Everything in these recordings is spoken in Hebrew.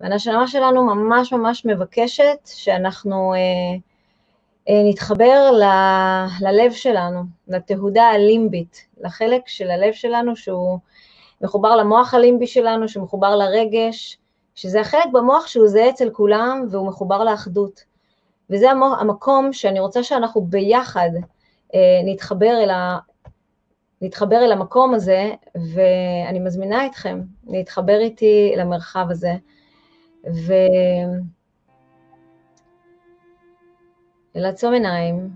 והנשמה שלנו ממש ממש מבקשת שאנחנו נתחבר ללב שלנו, לתהודה הלימבית, לחלק של הלב שלנו שהוא מחובר למוח הלימבי שלנו, שמחובר לרגש, שזה החלק במוח שהוא זהה אצל כולם והוא מחובר לאחדות. וזה המקום שאני רוצה שאנחנו ביחד נתחבר אל המקום הזה, ואני מזמינה אתכם להתחבר איתי למרחב הזה, ולעצום עיניים,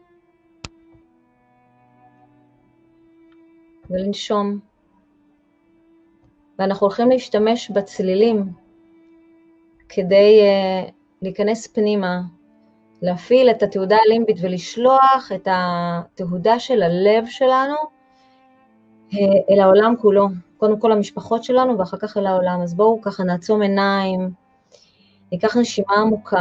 ולנשום. ואנחנו הולכים להשתמש בצלילים, כדי להיכנס פנימה, להפעיל את התהודה הלימבית ולשלוח את התהודה של הלב שלנו אל העולם כולו. קודם כל המשפחות שלנו ואחר כך אל העולם. אז בואו ככה נעצום עיניים, ניקח נשימה עמוקה.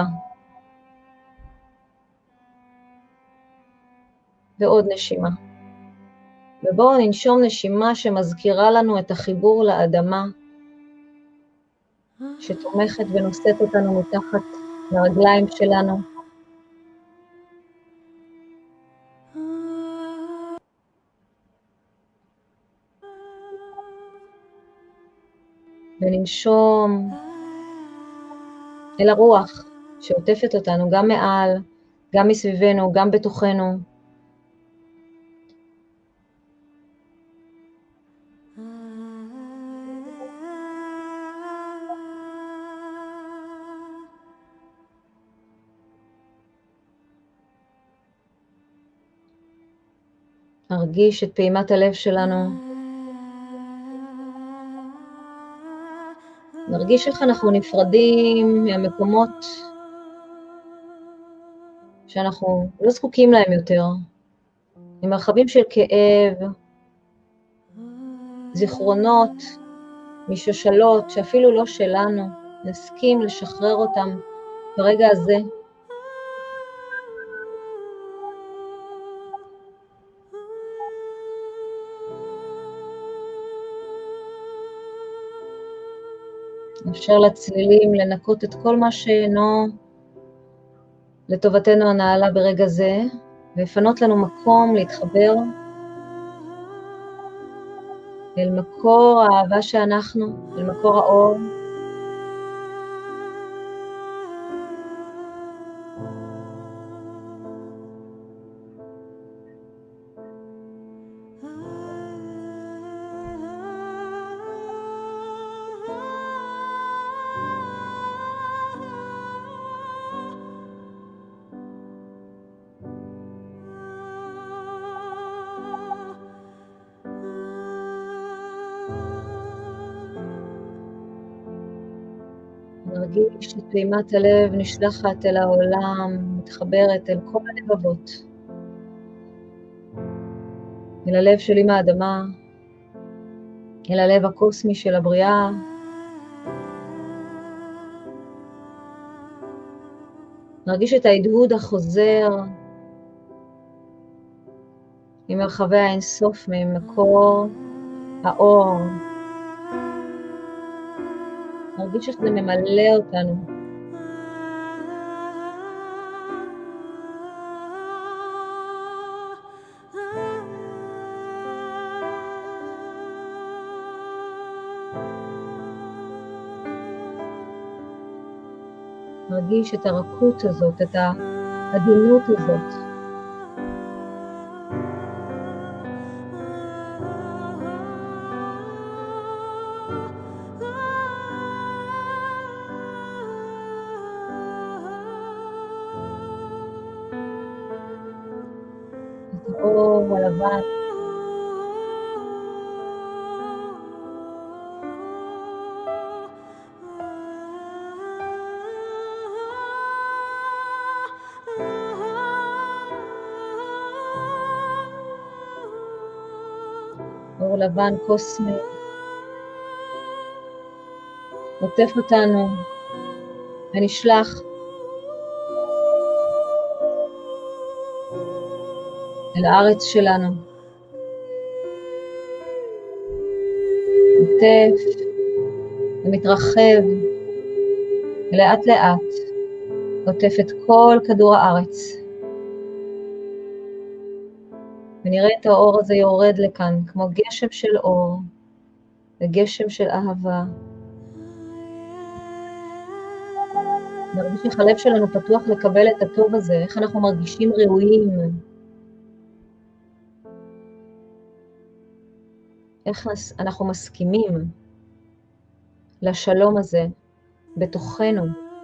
ועוד נשימה. ובואו ננשום נשימה שמזכירה לנו את החיבור לאדמה, שתומכת ונושאת אותנו מתחת לרגליים שלנו. וננשום אל הרוח שעוטפת אותנו, גם מעל, גם מסביבנו, גם בתוכנו. נרגיש את פעימת הלב שלנו. נרגיש איך אנחנו נפרדים מהמקומות שאנחנו לא זקוקים להם יותר. ממרחבים של כאב, זיכרונות, משושלות שאפילו לא שלנו. נסכים לשחרר אותם ברגע הזה. אפשר לצלילים לנקות את כל מה שאינו לטובתנו הנעלה ברגע זה, ולפנות לנו מקום להתחבר אל מקור האהבה שאנחנו, אל מקור האור. נרגיש את פעימת הלב נשלחת אל העולם, מתחברת אל כל הלבבות, אל הלב של אמא האדמה, אל הלב הקוסמי של הבריאה. נרגיש את ההדהוד החוזר ממרחבי האינסוף, ממקור האור. נרגיש איך זה ממלא אותנו. נרגיש את הרכות הזאת, את העדינות הזאת. האור הלבן. אור לבן קוסמי. עוטף אותנו ונשלח אל הארץ שלנו. עוטף ומתרחב לאט לאט עוטף את כל כדור הארץ. ונראה את האור הזה יורד לכאן, כמו גשם של אור, וגשם של אהבה. נרגיש איך הלב שלנו פתוח לקבל את הטוב הזה, איך אנחנו מרגישים ראויים. איך אנחנו מסכימים לשלום הזה בתוכנו.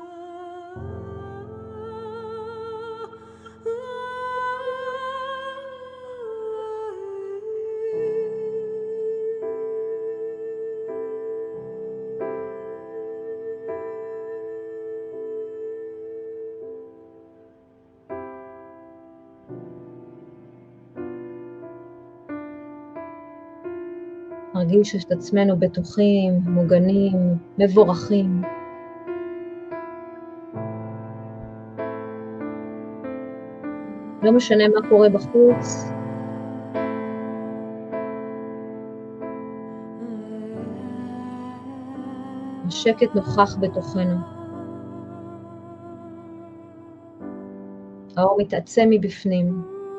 נרגיש את עצמנו בטוחים, מוגנים, מבורכים. לא משנה מה קורה בחוץ. השקט נוכח בתוכנו. האור מתעצם מבפנים.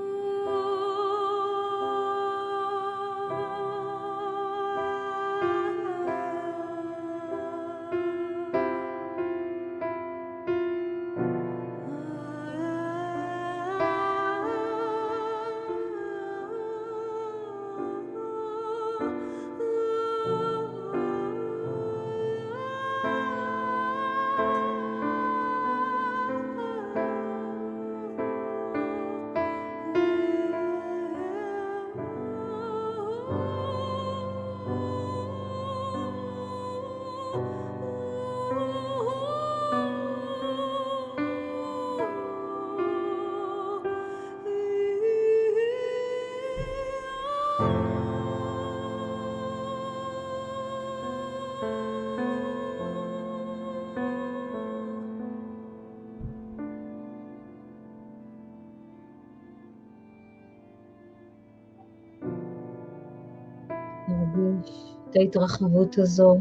נרגיש את ההתרחבות הזו,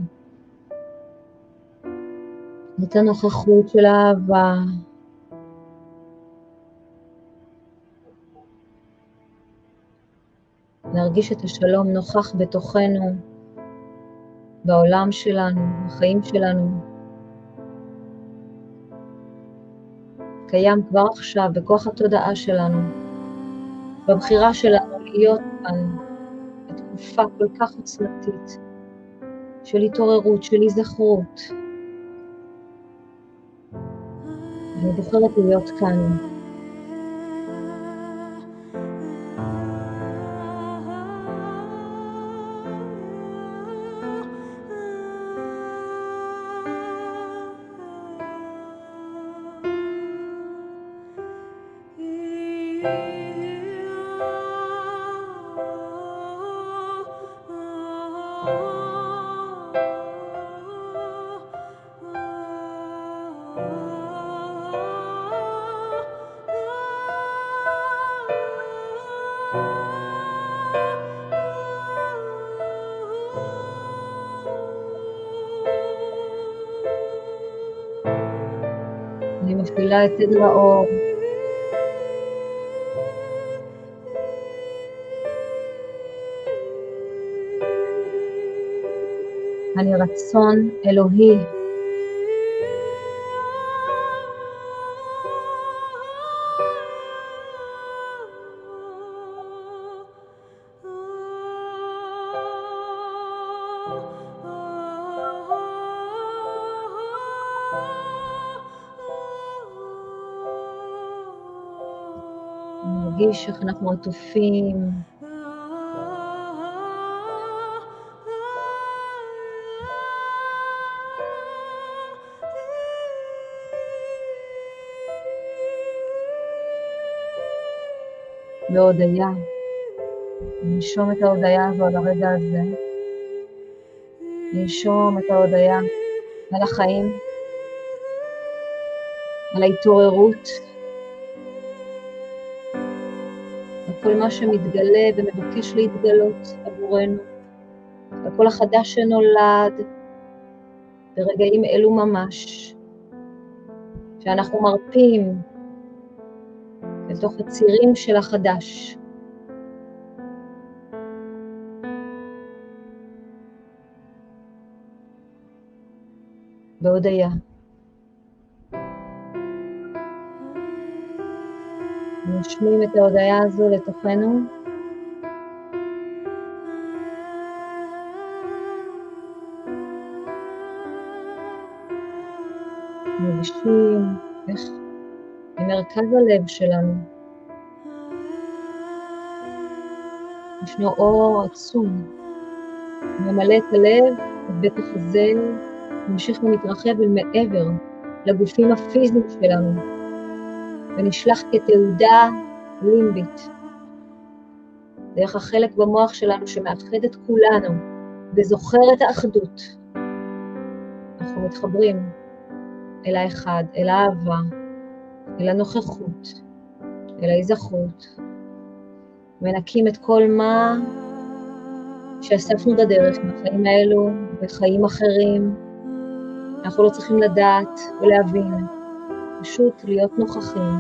את הנוכחות של האהבה. נרגיש את השלום נוכח בתוכנו, בעולם שלנו, בחיים שלנו. קיים כבר עכשיו בכוח התודעה שלנו, בבחירה שלנו להיות כאן בתקופה כל כך עוצמתית של התעוררות, של היזכרות. אני בוחרת להיות כאן. אני מפעילה את תדר האור. אני רצון אלוהי. נרגיש איך אנחנו עטופים. בהודיה. ננשום את ההודיה הזו על הרגע הזה. ננשום את ההודיה על החיים, על ההתעוררות, על כל מה שמתגלה ומבקש להתגלות עבורנו, על כל החדש שנולד ברגעים אלו ממש, שאנחנו מרפים לתוך הצירים של החדש. בהודיה. נשמים את ההודיה הזו לתוכנו. מרגישים איך במרכז הלב שלנו ישנו אור עצום, ממלא את הלב, את בית החזה, ממשיך ומתרחב אל מעבר לגופים הפיזיים שלנו, ונשלח כתעודה לימבית, דרך החלק במוח שלנו שמאחד את כולנו, וזוכר את האחדות. אנחנו מתחברים אל האחד, אל האהבה, אל הנוכחות, אל ההיזכרות, מנקים את כל מה שאספנו בדרך מהחיים האלו וחיים אחרים. אנחנו לא צריכים לדעת ולהבין, פשוט להיות נוכחים.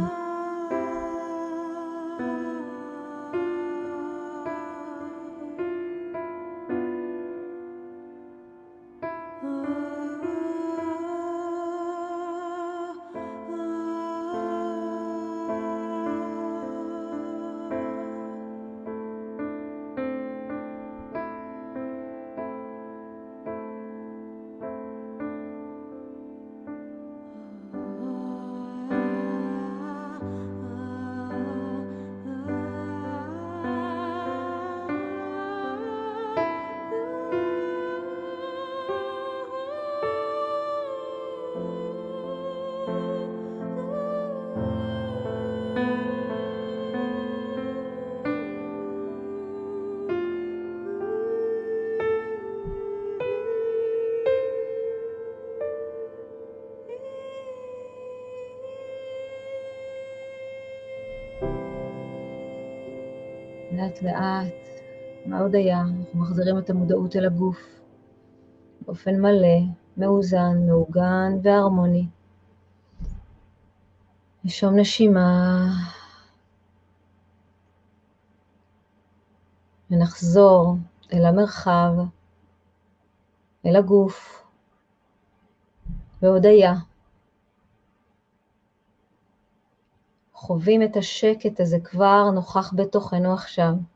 לאט לאט, מההודיה, אנחנו מחזירים את המודעות אל הגוף, באופן מלא, מאוזן, מעוגן והרמוני. נשום נשימה, ונחזור אל המרחב, אל הגוף, בהודיה. חווים את השקט הזה כבר נוכח בתוכנו עכשיו.